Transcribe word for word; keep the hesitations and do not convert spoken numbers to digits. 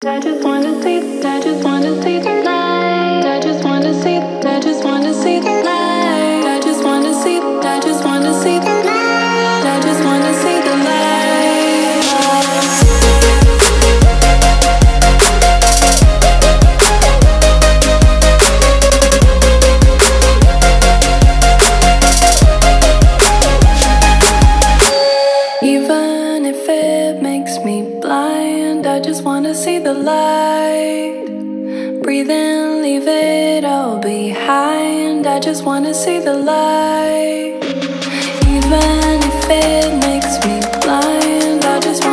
I just wanna see, I just wanna see the light. I just wanna see, I just wanna see the light. I just wanna see, I just wanna see the light. I just wanna see the light. Even if it makes me blind, I just wanna see the light. Breathe in, leave it all behind. I just wanna see the light. Even if it makes me blind, I just wanna